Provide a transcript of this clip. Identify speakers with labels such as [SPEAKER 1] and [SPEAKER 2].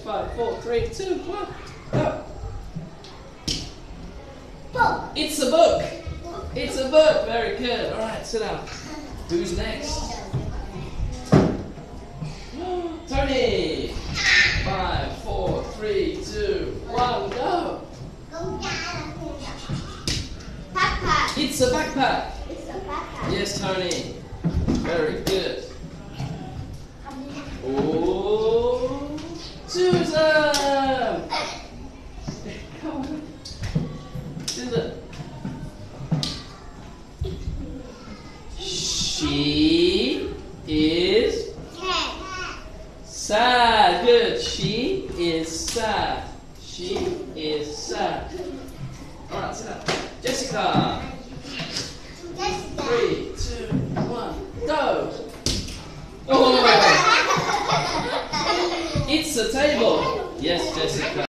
[SPEAKER 1] 5, 4, 3, 2, 1, go.
[SPEAKER 2] Book.
[SPEAKER 1] It's a book. It's a book. Very good. All right, sit down. Who's next? Tony. 5, 4, 3, 2, 1, go.
[SPEAKER 2] Backpack.
[SPEAKER 1] It's a backpack.
[SPEAKER 2] It's a backpack.
[SPEAKER 1] Yes, Tony. Very good. Oh, Susan. Come on. Susan. She is sad. Good. She is sad. She is sad. All right, sit down. Jessica. 3, 2, 1, go. Oh, it's a table. Yes, Jessica.